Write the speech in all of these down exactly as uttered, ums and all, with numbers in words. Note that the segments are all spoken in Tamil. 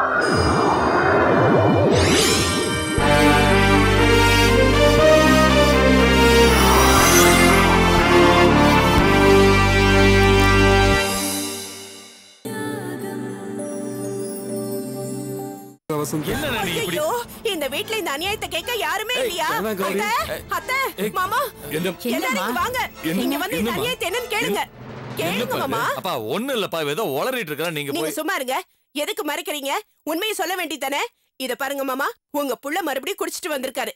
இந்த வீட்ல இந்த அநியாயத்தை கேட்க யாருமே இல்லையா? அத்தை, மாமா, எல்லாரும் வாங்க. நீங்க வந்து இந்த அநியாயத்தை என்னன்னு கேளுங்க. கேளுங்க மாமா. அப்பா ஒண்ணு இல்லப்பா, ஏதோ உளறிட்டு இருக்கற. நீங்க நீங்க சும்மா இருங்க. எதுக்கு மறைக்கிறீங்க? உண்மையை சொல்ல வேண்டியதானே? இத பாருங்க மாமா, உங்க புள்ள மறுபடியும் குடிச்சிட்டு வந்திருக்காரு.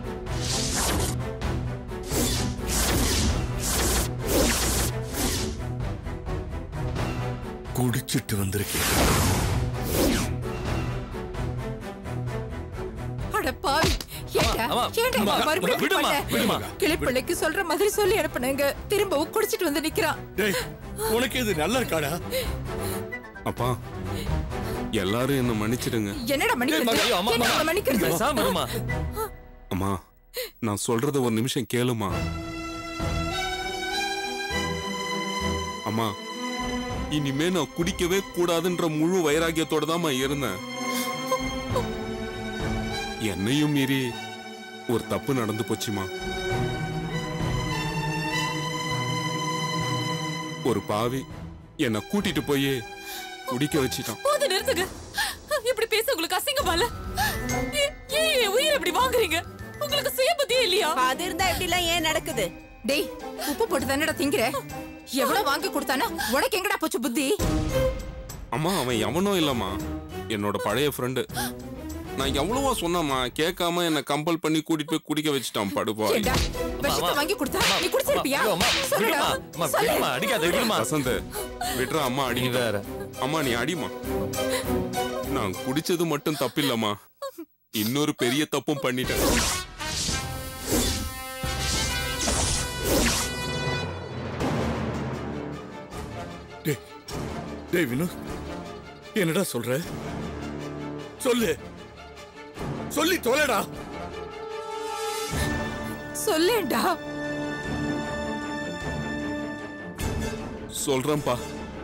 குடிச்சிட்டு வந்திருக்கேன். கிளிப்பிள்ளைக்கு சொல்ற மாதிரி சொல்லி அனுப்புனங்க. திரும்பவும் குடிச்சிட்டு வந்து நிக்கிறான். உனக்கு இது நல்லா இருக்காடா? அப்பா, எல்லாரும் என்ன மன்னிச்சிடுங்க. என்னடா மன்னிக்கிறது? அம்மா, நான் சொல்றத ஒரு நிமிஷம் கேளுமா. அம்மா, இனிமே நான் குடிக்கவே கூடாதுன்ற முழு வைராகியத்தோட தான் இருந்தேன். என்னையும் மீறி ஒரு தப்பு நடந்து போச்சுமா. ஒரு பாவி என்ன கூட்டிட்டு போய் குடிக்க வச்சிட்டான். போது நிறுத்துங்க. இப்படி பேச உங்களுக்கு அசிங்கமா இல்ல? ஏன் உயிர் இப்படி வாங்குறீங்க? உங்களுக்கு சுய புத்தியே இல்லையா? அது இருந்தா இப்படி எல்லாம் ஏன் நடக்குது? டேய், உப்பு போட்டு தானடா திங்கற. எவ்வளவு வாங்கி கொடுத்தானா? உனக்கு எங்கடா போச்சு புத்தி? அம்மா, அவன் எவனோ இல்லம்மா, என்னோட பழைய ஃப்ரெண்டு. நான் எவ்வளவோ சொன்னம்மா, கேட்காம என்ன கம்பல் பண்ணி கூட்டிட்டு போய் குடிக்க வச்சிட்டான். படுப்பா. விஷத்தை வாங்கி கொடுத்தா நீ குடிச்சிருப்பியா? சொல்லுடா. சொல்லுமா. அடிக்காத விடுமா. வசந்த், விட்றா. அம்மா அடிங்க. அம்மா நீ அடிமா. நான் குடிச்சது மட்டும் தப்பில்லம்மா, இன்னொரு பெரிய தப்பும் பண்ணிட்டேன். டேய் வினோத், என்னடா சொல்ற? சொல்லு, சொல்லி தொலைடா. சொல்லேண்டா. சொல்றேன்பா.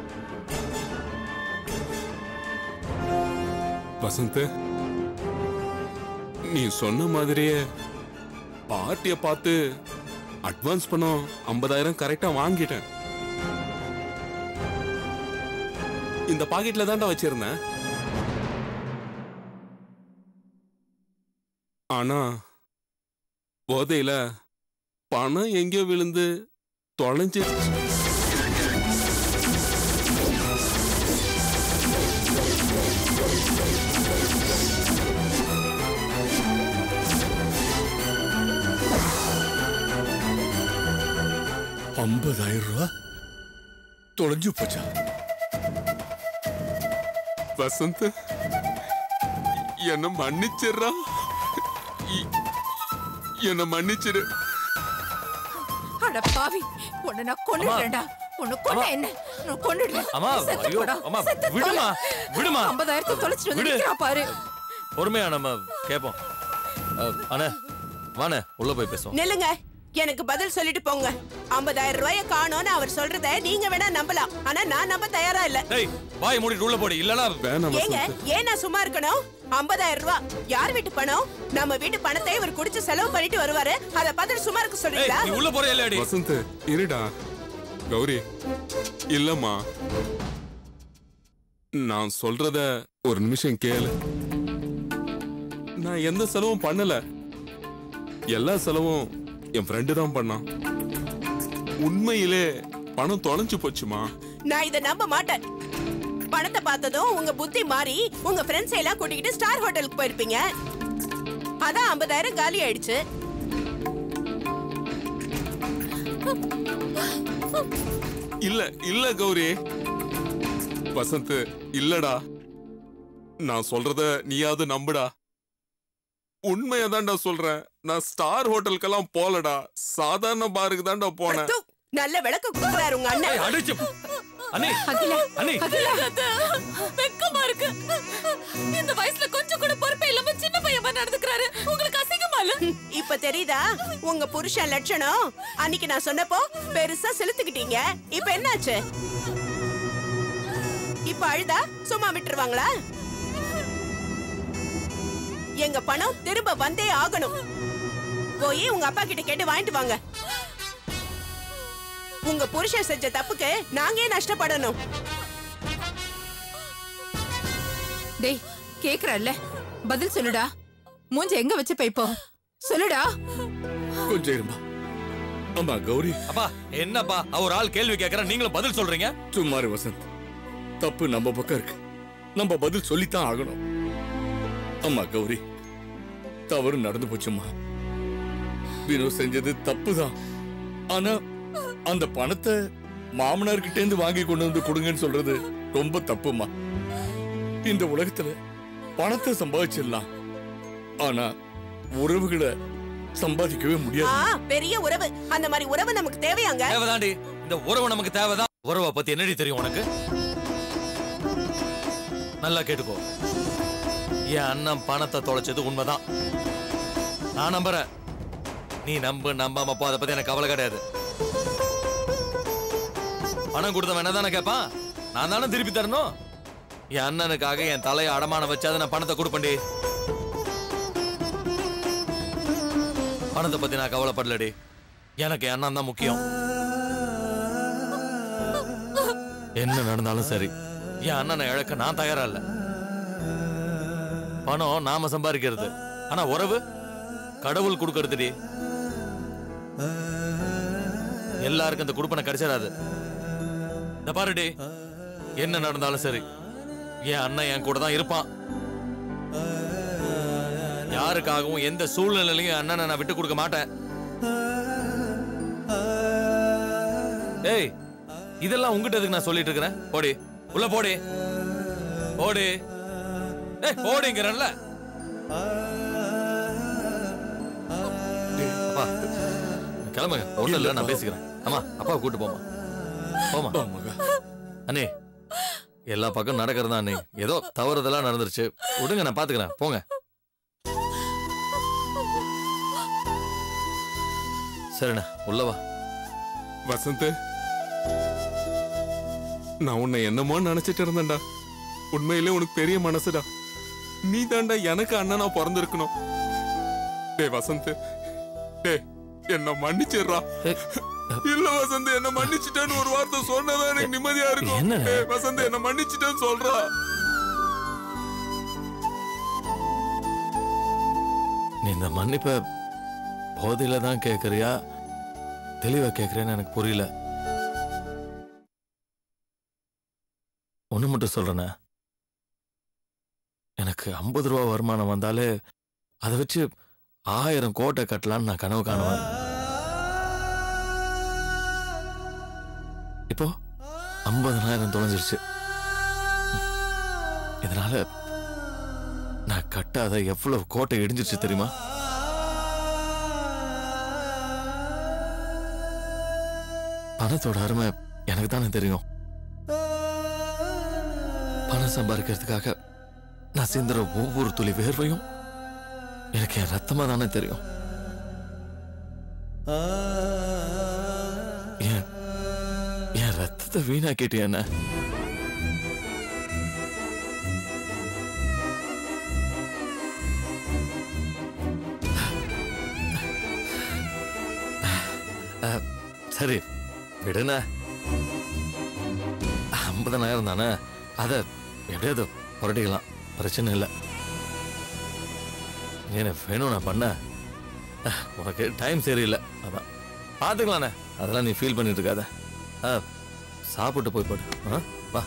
வசந்த், நீ சொன்ன மாதிரியே பார்ட்டிய பார்த்து அட்வான்ஸ் பணம் ஐம்பதாயிரம் கரெக்டா வாங்கிட்டேன். இந்த பாக்கெட்ல தான்டா வச்சிருந்தேன். ஆனா போதையில பணம் எங்கேயோ விழுந்து தொலைஞ்சிருச்சு. ஐம்பதாயிரம் ரூபாய் தொலைஞ்சு போச்சா? வசந்த், என்ன மன்னிச்சிடுறா. என்ன மன்னிச்சிடு. அட பாவி, உன்னை நான் கொன்னுடுறேன்டா. உன்னை கொன்ன என்ன? நான் கொன்னுடுறேன். அம்மா, ஐயோ அம்மா, விடுமா. விடுமா. ஐம்பதாயிரத்தை தொலைச்சிட்டு வந்து நிக்கிறா பாரு. பொறுமையா நம்ம கேப்போம். அண்ணே வாண்ணே, உள்ள போய் பேசுவோம். நில்லுங்க. எனக்கு பதில் சொல்லிட்டு போங்க. ஐம்பதாயிரம் ரூபாய காணோன்னு அவர் சொல்றத நீங்க வேணா நம்பலாம், ஆனா நான் நம்ப தயாரா இல்ல. டேய், வாய் மூடிட்டு உள்ள போடி. இல்லனா வேணாம். ஏங்க, ஏன் நான் சும்மா இருக்கணும்? ஐம்பதாயிரம் ரூபாய் யார் வீட்டு பணம்? நம்ம வீட்டு பணத்தை இவர் குடிச்சு செலவு பண்ணிட்டு வருவாரு. அத பதில் சும்மா இருக்க சொல்றீங்களா? நீ உள்ள போறியா இல்லடி? வசந்த், இருடா. கௌரி, இல்லம்மா, நான் சொல்றத ஒரு நிமிஷம் கேளு. நான் எந்த செலவும் பண்ணல. எல்லா செலவும் என் ஃப்ரெண்டு தான் பண்ணான். உண்மையிலே பணம் தொலைஞ்சு போச்சுமா. நான் இத நம்ப மாட்டேன். பணத்தை பார்த்ததும் உங்க புத்தி மாறி உங்க ஃப்ரெண்ட்ஸ் எல்லாம் கூட்டிக்கிட்டு ஸ்டார் ஹோட்டலுக்கு போயிருப்பீங்க. அதான் ஐம்பதாயிரம் காலி ஆயிடுச்சு. இல்ல இல்ல கௌரி. வசந்த், இல்லடா. நான் சொல்றத நீயாவது நம்புடா. உண்மையதான்டா சொல்றேன். நான் ஸ்டார் ஹோட்டலுக்கெல்லாம் போலடா, சாதாரண பாருக்கு தான்டா போனேன். நல்ல விளக்கு கொடுக்குறாரு உங்க அண்ணன். அடிச்சு அண்ணே, அண்ணே, வெக்கமா இருக்கு. இந்த வயசுல கொஞ்சம் கூட பொறுப்பே இல்லாம சின்ன பையன் மாதிரி நடந்துக்கிறாரு. உங்களுக்கு அசிங்கமா இல்ல? இப்ப தெரியுதா உங்க புருஷன் லட்சணம்? அன்னைக்கு நான் சொன்னப்போ பெருசா செலுத்துக்கிட்டீங்க. இப்ப என்னாச்சு? இப்ப அழுதா சும்மா விட்டுருவாங்களா? எங்க பணம் திரும்ப வந்தே ஆகணும். போய் உங்க அப்பா கிட்ட கேட்டு வாங்கிட்டு வாங்க. உங்க புருஷன் செஞ்ச தப்புக்கு நாங்க ஏன் நஷ்டப்படணும்? டேய் கேக்குறல்ல, பதில் சொல்லுடா. மூஞ்ச எங்க வச்சு பைப்போ சொல்லுடா. கொஞ்சம் இருமா. அம்மா கௌரி. அப்பா என்னப்பா அவர் ஆள் கேள்வி கேட்கற, நீங்களும் பதில் சொல்றீங்க? சும்மாரு வசந்த், தப்பு நம்ம பக்கம் இருக்கு, நம்ம பதில் சொல்லித்தான் ஆகணும். அம்மா கௌரி, தவறு நடந்து போச்சுமா. வினோ செஞ்சது தப்புதான். ஆனா அந்த பணத்தை மாமனார் கிட்ட இருந்து வாங்கி கொண்டு வந்து கொடுங்கன்னு சொல்றது ரொம்ப தப்புமா. இந்த உலகத்துல பணத்தை சம்பாதிச்சிடலாம், ஆனா உறவுகளை சம்பாதிக்கவே முடியாது. பெரிய உறவு, அந்த மாதிரி உறவு நமக்கு தேவையாங்க. தேவைதாண்டி, இந்த உறவு நமக்கு தேவைதான். உறவை பத்தி என்னடி தெரியும் உனக்கு? நல்லா கேட்டுக்கோ. என் அண்ணன் பணத்தை தொலைச்சது உண்மைதான், நான் நம்புறேன். நீ நம்பு நம்பாம போ, அதை பத்தி எனக்கு கவலை கிடையாது. பணம் கொடுத்தவன் என்ன தானே கேட்பான், நான் தானே திருப்பி தரணும். என் அண்ணனுக்காக என் தலையை அடமானம் வச்சாது நான் பணத்தை கொடுப்பேன்டி. பணத்தை பத்தி நான் கவலைப்படலடி, எனக்கு என் அண்ணன் தான் முக்கியம். என்ன நடந்தாலும் சரி, என் அண்ணனை இழக்க நான் தயாரா இல்ல. பணம் நாம சம்பாதிக்கிறது, ஆனா உறவு கடவுள் கொடுக்கறதுடி. எல்லாருக்கும் அந்த குடுப்பனை கிடைச்சிடாது. இந்த பாருடி, என்ன நடந்தாலும் சரி என் அண்ணன் என் கூட தான் இருப்பான். யாருக்காகவும் எந்த சூழ்நிலையிலையும் அண்ணனை நான் விட்டு கொடுக்க மாட்டேன். ஏய், இதெல்லாம் உங்ககிட்ட நான் சொல்லிட்டு இருக்கிறேன். போடி உள்ள, போடி போடி. ஏய் போடிங்கிறல்ல. அப்பா கிளம்புங்க, ஒண்ணும் இல்ல, நான் பேசிக்கிறேன். அம்மா அப்பாவை கூட்டு போமா. போமா அண்ணே, எல்லா பக்கம் நடக்கிறதா அண்ணே, ஏதோ தவறுதெல்லாம் நடந்துருச்சு, விடுங்க, நான் பாத்துக்கிறேன், போங்க. சரிண்ணா, உள்ளவா. வசந்த், நான் உன்னை என்னமோ நினைச்சிட்டு இருந்தேன்டா. உண்மையிலே உனக்கு பெரிய மனசுடா. நீ தாண்டா எனக்கு அண்ணனா பிறந்திருக்கணும். டே வசந்த், டே என்ன மன்னிச்சிடுறா. இல்ல வசந்த், என்ன மன்னிச்சிட்டேன்னு ஒரு வார்த்தை சொன்னதான் எனக்கு நிம்மதியா இருக்கும். வசந்த், என்ன மன்னிச்சிட்டேன்னு சொல்றா. நீ இந்த மன்னிப்ப போதையில தான் கேக்குறியா, தெளிவா கேக்குறேன்னு எனக்கு புரியல. ஒண்ணு மட்டும் சொல்றேன், எனக்கு ஐம்பது ரூபா வருமானம் வந்தாலே அதை வச்சு ஆயிரம் கோட்டை கட்டலான்னு நான் கனவு காணுவேன். இப்போ ஐம்பதனாயிரம் தொலைஞ்சிருச்சு. இதனால நான் கட்டாத எவ்வளவு கோட்டை இடிஞ்சிருச்சு தெரியுமா? பணத்தோட அருமை எனக்கு தானே தெரியும். பணம் சம்பாதிக்கிறதுக்காக நான் சிந்துற ஒவ்வொரு துளி வேர்வையும் எனக்கு என் ரத்தமா தானே தெரியும். என் ரத்தத்தை வீணாக்கிட்டு என்ன சரி விடுன, ஐம்பதனாயிரம் தானே, அதை எப்படியாவது புரட்டிக்கலாம், பிரச்சனை இல்லை. என்ன வேணும் நான் பண்ண, உனக்கு டைம் சரியில்லை, அதான் பார்த்துக்கலாண்ணே. அதெல்லாம் நீ ஃபீல் பண்ணிட்டு இருக்காத. சாப்பிட்டு போய் போடு. வா.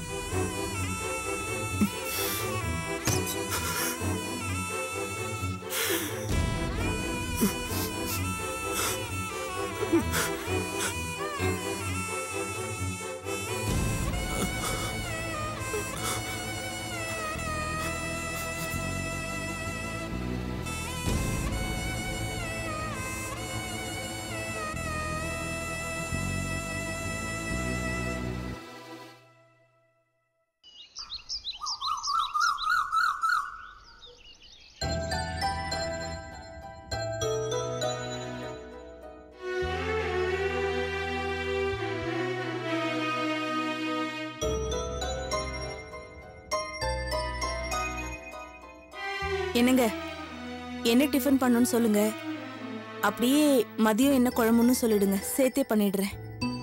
என்னங்க, என்ன டிஃபன் பண்ணணும்னு சொல்லுங்க. அப்படியே மதியம் என்ன குழம்புன்னு சொல்லிடுங்க, சேர்த்தே பண்ணிடுறேன்.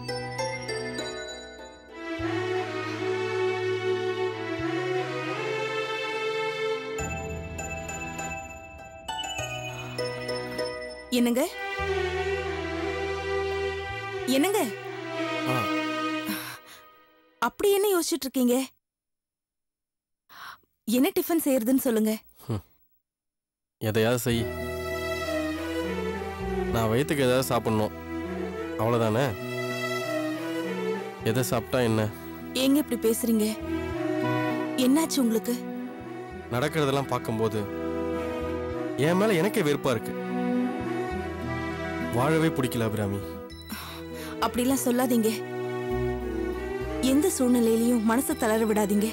என்னங்க என்னங்க அப்படி என்ன யோசிச்சுட்டு இருக்கீங்க? என்ன டிஃபன் செய்யறதுன்னு சொல்லுங்க. எதையாவது செய். நான் வயிற்றுக்கு ஏதாவது சாப்பிடணும், அவ்வளோதானே. எதை சாப்பிட்டா என்ன? ஏங்க இப்படி பேசுறீங்க? என்னாச்சு உங்களுக்கு? நடக்கிறதெல்லாம் பார்க்கும்போது என் மேல எனக்கே வெறுப்பா இருக்கு. வாழவே பிடிக்கல அபிராமி. அப்படிலாம் சொல்லாதீங்க. எந்த சூழ்நிலையிலையும் மனசை தளர விடாதீங்க.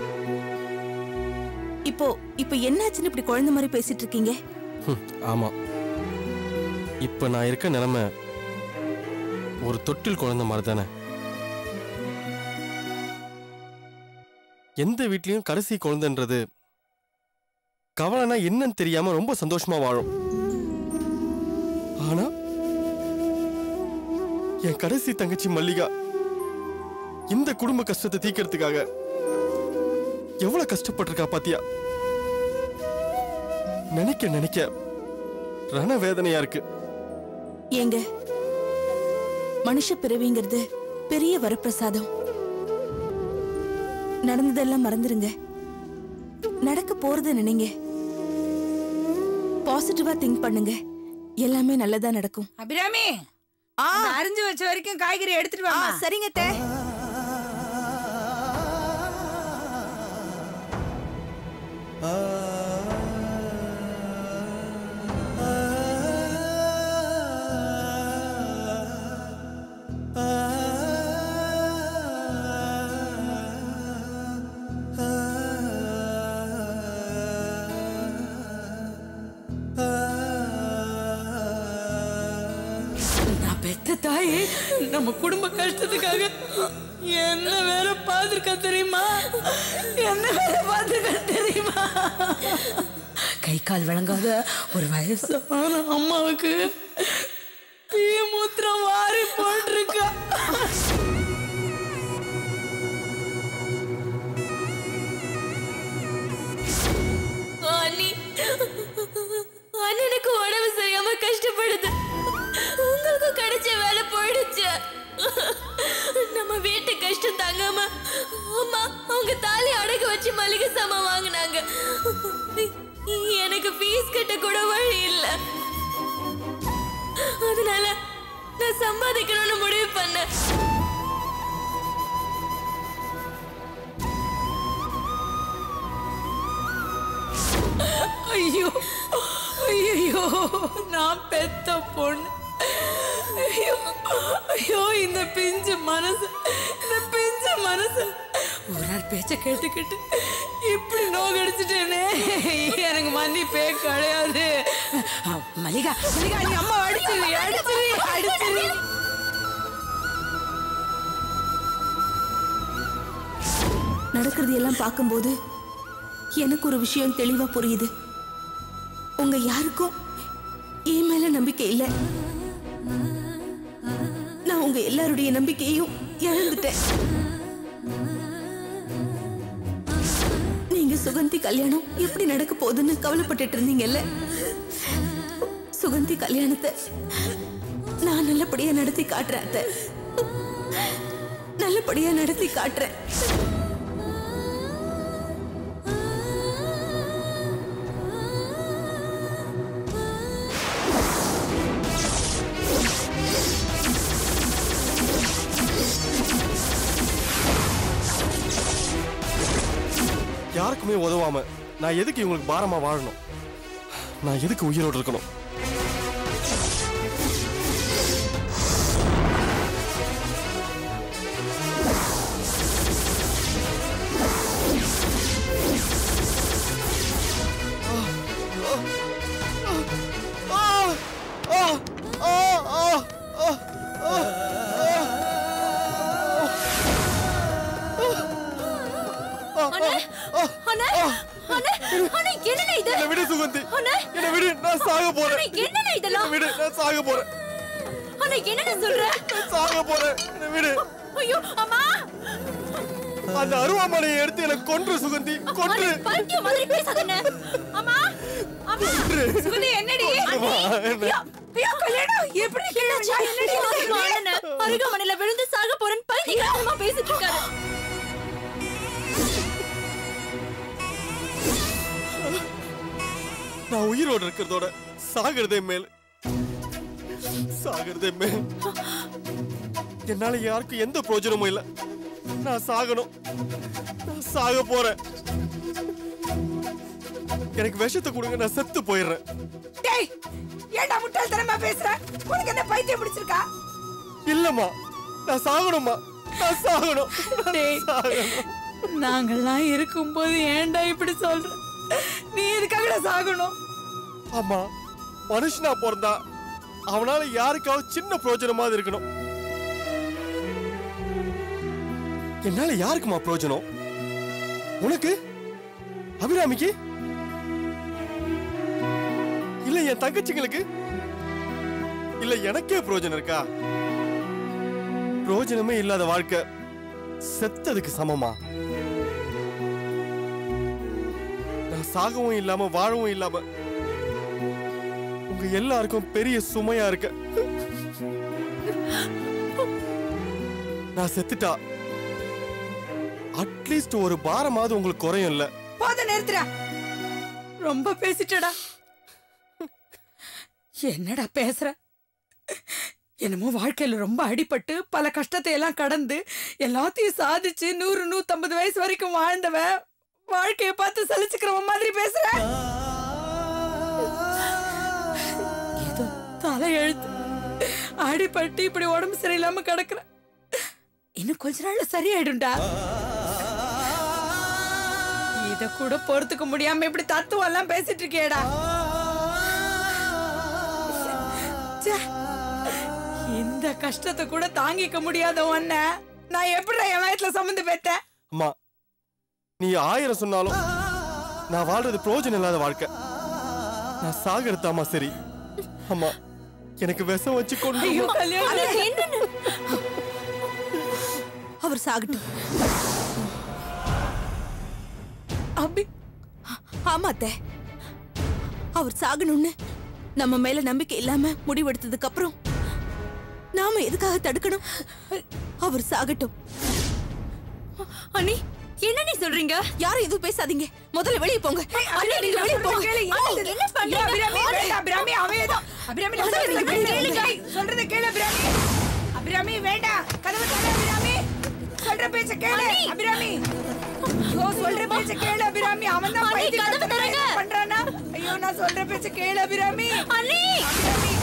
இப்போ இப்போ என்னாச்சுன்னு இப்படி குழந்தை மாதிரி பேசிட்டு இருக்கீங்க? ஆமா, இப்ப நான் இருக்க நிலைமை ஒரு தொட்டில் குழந்தை மாதிரி தானே. எந்த வீட்லயும் கடைசி குழந்தைன்றது கவலைனா என்னன்னு தெரியாம ரொம்ப சந்தோஷமா வாழும். ஆனா என் கடைசி தங்கச்சி மல்லிகா இந்த குடும்ப கஷ்டத்தை தீக்கிறதுக்காக எவ்வளவு கஷ்டப்பட்டிருக்கா பாத்தியா? நினைக்க நினைக்க ரண வேதனையா இருக்கு. ஏங்க, மனுஷ பிறவிங்கிறது பெரிய வரப்பிரசாதம். நடந்ததெல்லாம் மறந்துருங்க. நடக்க போறது நினைங்க. பாசிட்டிவா திங்க் பண்ணுங்க. எல்லாமே நல்லதா நடக்கும். அபிராமி, அரிஞ்சு வச்ச வரைக்கும் காய்கறி எடுத்துட்டு வா. சரிங்க தே. தாயே, நம்ம குடும்ப கஷ்டத்துக்காக என்ன வேலை பார்த்துருக்க தெரியுமா? என்ன வேலை பார்த்துருக்க தெரியுமா? கை கால் விளங்காத ஒரு வயசான அம்மாவுக்கு மூத்திரம் வாரி போட்டிருக்கா. அண்ணனுக்கு உடம்பு சரியாம கஷ்டப்படுது. உங்களுக்கு கிடைச்ச வேலை போயிடுச்சு. நம்ம வீட்டு கஷ்டம் தாங்காம அம்மா அவங்க தாலி அடகு வச்சு மளிகை சாமான் வாங்கினாங்க. எனக்கு ஃபீஸ் கட்ட கூட வழி இல்ல. அதனால நான் சம்பாதிக்கணும்னு முடிவு பண்ணேன். ஐயோ ஐயோ, நான் பெத்த பொண்ணு. ஐயோ ஐயோ, இந்த பிஞ்சு மனசு, இந்த பிஞ்சு மனசு ஒரு நாள் பேச்ச கேட்டுக்கிட்டு இப்படி நோகடிச்சிட்டேனே. எனக்கு மன்னிப்பே கிடையாது. மல்லிகா, மல்லிகா, நீ அம்மா அடிச்சிரு அடிச்சிரு அடிச்சிரு. நடக்கிறது எல்லாம் பார்க்கும்போது எனக்கு ஒரு விஷயம் தெளிவா புரியுது. உங்க யாருக்கும் என் மேல நம்பிக்கை இல்லை. நான் உங்க எல்லாருடைய நம்பிக்கையும் இழந்துட்டேன். நீங்க சுகந்தி கல்யாணம் எப்படி நடக்க போகுதுன்னு கவலைப்பட்டுட்டு இருந்தீங்கல்ல, சுகந்தி கல்யாணத்தை நான் நல்லபடியா நடத்தி காட்டுறேன். நல்லபடியா நடத்தி காட்டுறேன். யாருக்குமே உதவாம நான் எதுக்கு இவங்களுக்கு பாரமா வாழணும்? நான் எதுக்கு உயிரோடு இருக்கணும்? அண்ணே என்னண்ணே இது என்ன விடு சுகந்தி அண்ணே என்ன விடு நான் சாக போறேன் அண்ணே என்னண்ணே இதெல்லாம் விடு நான் சாக போறேன் அண்ணே என்னண்ணே சொல்ற நான் சாக போறேன் என்ன விடு ஐயோ அம்மா அந்த அருவாமனையை எடுத்து எனக்கு கொன்று சுகந்தி கொன்று பைத்தியம் மாதிரி பேசாதண்ணே அம்மா அம்மா சுகந்தி என்னடி அம்மா, என்ன? ஐயோ கல்யாணம் எப்படி கீழே விழுந்தா? என்னடி அண்ணே அருகாமனையில விழுந்து சாக போறேன்னு பைத்தியக்காரமா பேசிட்டு இருக்காரு நான் உயிரோடு இருக்கிறதோட சாகிறதே மேல் சாகிறதே மேல் என்னால யாருக்கும் எந்த பிரயோஜனமும் இல்ல நான் சாகணும் நான் சாக போறேன் எனக்கு விஷத்தை கொடுங்க நான் செத்து போயிடுறேன் டேய் ஏன்டா முட்டாள்தனமா பேசுற உனக்கு என்ன பைத்தியம் பிடிச்சிருக்கா இல்லம்மா நான் சாகணும்மா நான் சாகணும் நான் டேய். சாகணும். நாங்கெல்லாம் இருக்கும்போது ஏன்டா இப்படி சொல்ற நீ இதுக்காக சாகணும் ஆமா மனுஷனா பிறந்தா அவனால யாருக்காவது சின்ன பிரயோஜனமாவது இருக்கணும் என்னால யாருக்குமா பிரயோஜனம் உனக்கு அபிராமிக்கு இல்ல என் தங்கச்சிங்களுக்கு இல்ல எனக்கே பிரயோஜனம் இருக்கா பிரயோஜனமே இல்லாத வாழ்க்கை செத்ததுக்கு சமமா நான் சாகவும் இல்லாம வாழவும் இல்லாம உங்க எல்லாருக்கும் பெரிய சுமையா இருக்க நான் செத்துட்டா அட்லீஸ்ட் ஒரு பாரமாவது உங்களுக்கு குறையும் இல்ல போத நிறுத்துடா ரொம்ப பேசிட்டடா என்னடா பேசுற என்னமோ வாழ்க்கையில ரொம்ப அடிபட்டு பல கஷ்டத்தை எல்லாம் கடந்து எல்லாத்தையும் சாதிச்சு நூறு நூத்தம்பது வயசு வரைக்கும் வாழ்ந்தவ வாழ்க்கைய பார்த்து சலிச்சுக்கிறவன் மாதிரி பேசுற ஏதோ தலை எழுத்து அடிபட்டு இப்படி உடம்பு சரியில்லாம கிடக்குற இன்னும் கொஞ்ச நாள்ல சரியாயிடும்டா இத கூட பொறுத்துக்க முடியாம இப்படி தத்துவம் எல்லாம் பேசிட்டு இருக்கியேடா ச்சே, இந்த கஷ்டத்தை கூட தாங்கிக்க முடியாத ஒன்ன நான் எப்படி என் வயசுல சம்மந்து பெற்றேன் அம்மா நீ ஆயிரம் சொன்னாலும் நான் வாழ்றது பிரயோஜனம் இல்லாத வாழ்க்கை நான் சாகறதாமா சரி அம்மா எனக்கு விஷம் வச்சு கொண்டு ஐயோ கல்யாணம் என்னன்னு அவர் சாகட்டும். அபி ஆமா அத்தை, அவர் சாகணும்னு நம்ம மேல நம்பிக்கை இல்லாம முடிவெடுத்ததுக்கு அப்புறம் நாம எதுக்காக தடுக்கணும்? அவர் சாகட்டும். அண்ணி என்ன நீ சொல்றீங்க யாரும் எதுவும் பேசாதீங்க, முதல்ல வெளியே போங்க. அண்ணே, நீங்க வெளியே போங்க. என்ன பண்றீங்க அபிராமி வேண்டாம் அபிராமி அவன் தான் அபிராமி நான் சொல்றதை கேளு சொல்றதை கேளு அபிராமி அபிராமி வேண்டாம் கதவு தர அபிராமி சொல்ற பேச்ச கேளு அபிராமி ஓ சொல்ற பேச்ச கேளு அபிராமி அவன் தான் பைத்தியம் பண்றானா ஐயோ நான் சொல்ற பேச்ச கேளு அபிராமி அண்ணி அபிராமி